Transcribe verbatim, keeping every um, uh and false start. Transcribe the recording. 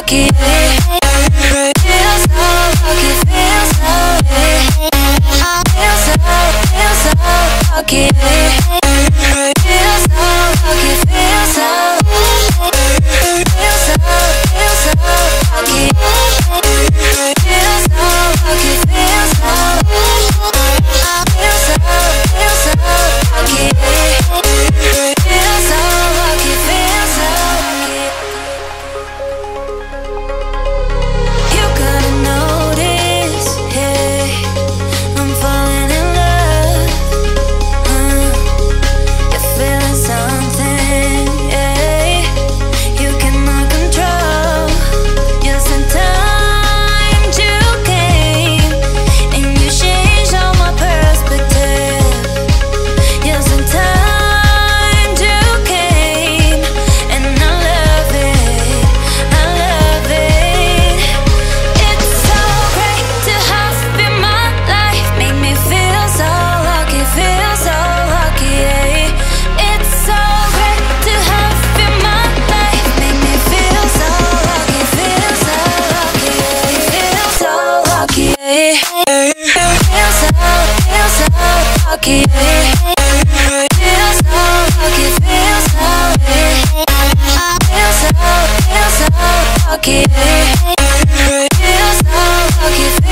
lucky. Feel so lucky, feel so Feel so, feel so lucky. Feel so lucky, feel so Feel so, feel so lucky. Feel so lucky, feel so Feel so, feel so lucky. Feel so lucky, feel so lucky. You gotta notice, hey, I'm falling in love. uh, You're feeling something, yeah, you cannot control. Yes, in time you came and you changed all my perspective. Yes, in time you came and I love it, I love it. It's so great to have you in my life, make me feel so lucky, feel so lucky, yeah. It's so great to have you in my life, make me feel so lucky, feel so lucky, yeah. Feel so lucky, yeah. Feel so, feel so lucky, yeah. Feel so lucky, feel so, yeah. Feel so, feel so lucky, yeah. Feel so lucky.